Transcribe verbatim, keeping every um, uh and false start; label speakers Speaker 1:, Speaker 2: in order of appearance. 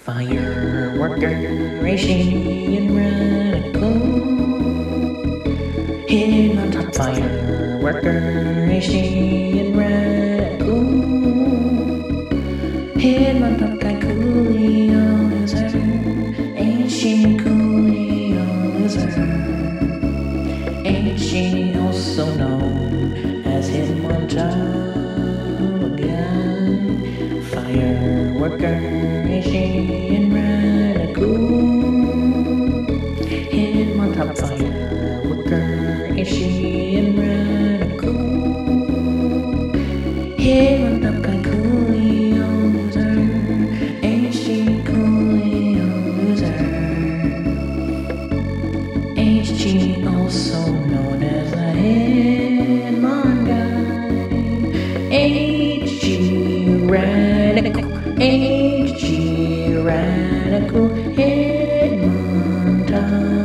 Speaker 1: Fireworker, Asian radical. Hidden on top, fireworker, Asian radical. Hidden on top, guy Coolio lizard. Asian Coolio lizard. Asian, also known as hidden on top guy. Fireworker, Asian radical. Hidden on top, fireworker, Asian radical. Hidden on top, guy Coolio loser. Asian Coolio loser. H G, also known as the Hitmon guy. H G radical. H G radical Hitmon time.